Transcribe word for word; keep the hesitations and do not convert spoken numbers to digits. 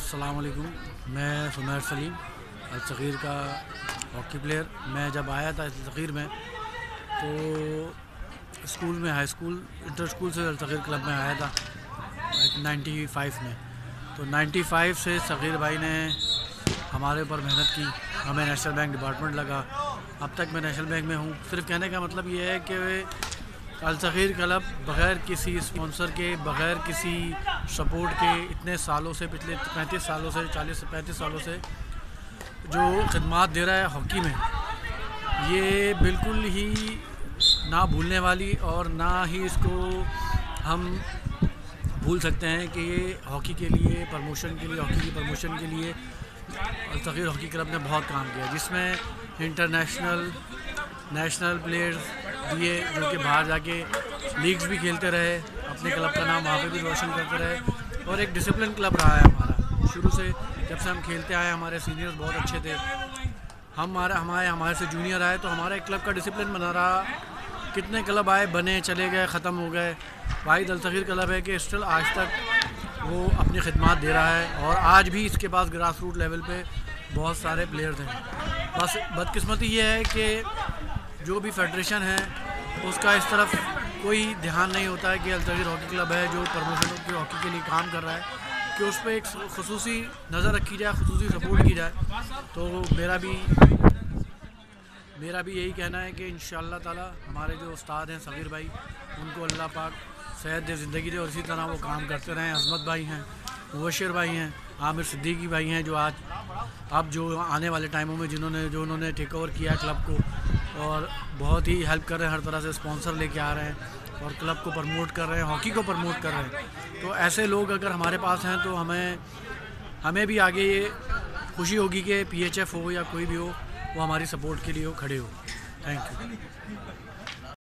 अस्सलाम वालेकुम। मैं सुमैर सलीम अल सग़ीर का हॉकी प्लेयर। मैं जब आया था अल सग़ीर में तो स्कूल में हाई स्कूल इंटर स्कूल से अल सग़ीर क्लब में आया था नाइन्टी फाइव में। तो नाइन्टी फाइव से सग़ीर भाई ने हमारे ऊपर मेहनत की, हमें नेशनल बैंक डिपार्टमेंट लगा। अब तक मैं नेशनल बैंक में हूँ। सिर्फ कहने का मतलब ये है कि अल सग़ीर क्लब बग़ैर किसी स्पॉन्सर के, बग़ैर किसी सपोर्ट के इतने सालों से, पिछले पैंतीस सालों से, चालीस से पैंतीस सालों से जो खिदमात दे रहा है हॉकी में, ये बिल्कुल ही ना भूलने वाली और ना ही इसको हम भूल सकते हैं कि ये हॉकी के लिए प्रमोशन के लिए हॉकी की प्रमोशन के लिए अल सग़ीर हॉकी क्लब ने बहुत काम किया, जिसमें इंटरनेशनल नेशनल प्लेयर्स दिए जो कि बाहर जाके लीग्स भी खेलते रहे, अपने क्लब का नाम वहाँ पे भी रोशन करते रहे। और एक डिसिप्लिन क्लब रहा है हमारा शुरू से। जब से हम खेलते आए हमारे सीनियर्स बहुत अच्छे थे, हम हमारे हमारे हमारे से जूनियर आए तो हमारे क्लब का डिसिप्लिन बना रहा। कितने क्लब आए, बने, चले गए, ख़त्म हो गए। वाहिद अल सग़ीर क्लब है कि स्टिल आज तक वो अपनी खिदमत दे रहा है और आज भी इसके पास ग्रास रूट लेवल पे बहुत सारे प्लेयर्स हैं। बस बदकिस्मती ये है कि जो भी फेडरेशन है उसका इस तरफ कोई ध्यान नहीं होता है कि अल सग़ीर हॉकी क्लब है जो प्रमोशन की हॉकी के लिए काम कर रहा है, कि उस पर एक ख़ुसूसी नज़र रखी जाए, ख़ुसूसी सपोर्ट की जाए। तो मेरा भी मेरा भी यही कहना है कि इंशाअल्लाह ताला हमारे जो उस्ताद हैं सग़ीर भाई, उनको अल्लाह पाक सेहत दे, ज़िंदगी दे और इसी तरह वो काम करते रहें। अज़मत भाई हैं, मुबशिर भाई हैं, आमिर सिद्दीकी भाई हैं, जो आज अब जो आने वाले टाइमों में जिन्होंने जो उन्होंने टेक ओवर किया है क्लब को और बहुत ही हेल्प कर रहे हैं, हर तरह से स्पॉन्सर लेके आ रहे हैं और क्लब को प्रमोट कर रहे हैं, हॉकी को प्रमोट कर रहे हैं। तो ऐसे लोग अगर हमारे पास हैं तो हमें हमें भी आगे ये खुशी होगी कि पी एच एफ हो या कोई भी हो, वो हमारी सपोर्ट के लिए हो, खड़े हो। Thank you.